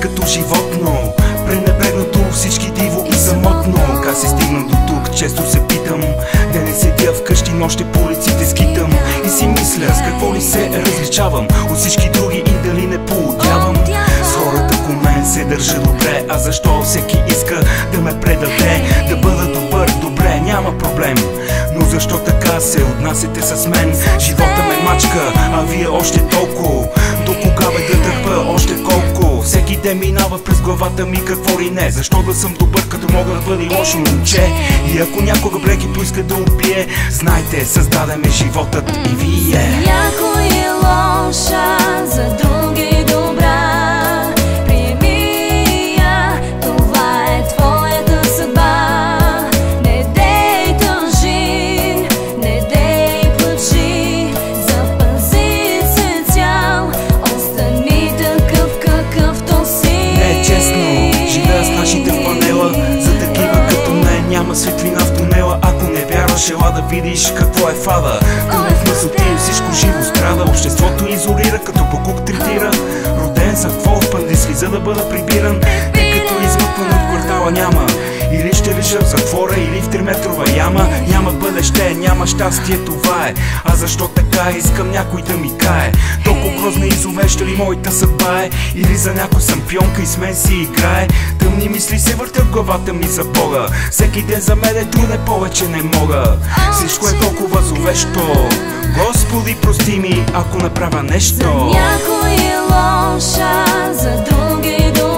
като животно, пренебрегнато всички диво и самотно. Как се стигна до тук, често се питам. Да не седя вкъщи, нощи по улиците скитам и си мисля с какво ли се различавам от всички други и дали не поудявам. С хората ко мен се държа добре, а защо всеки иска да ме предаде? Да бъда добър, добре, няма проблем, но защо така се отнасяте с мен? Живота ме мачка, а вие още толкова. До кога бе да търпа, още колко? Всеки ден минава през главата ми какво ли не. Защо да съм добър, като мога да бъда и лошо момче? И ако някога блеки поиска да убие, знайте, създадеме животът и вие. Някой е лоша, за други добра. Приеми я, това е твоята съдба. Не дей тъжи, не дей плачи. Запази се цял, остани такъв какъвто си. Не е честно, живея с нашите в панела. За такива като мен няма светлина в тунела. Ако не вярваш, ела да видиш какво е фада. Гнев, мъсоти, всичко живо страда. Обществото изолира, като покук третира. Роден за какво пънди слиза да бъда прибиран. Тъй като измъкван от квартала няма. Или ще лежа в затвора, или в 3-метрова яма. Няма бъдеще, няма щастие, това е. А защо така искам някой да ми кае? Толкова грозна и изувеща ли моята съдба е? Или за някой съм пионка и с мен си играе? Тъмни мисли се въртят в главата ми за Бога. Всеки ден за мен е труден, повече не мога. Всичко е толкова зловещо. Господи, прости ми, ако направя нещо. Някой е лоша, за други добра.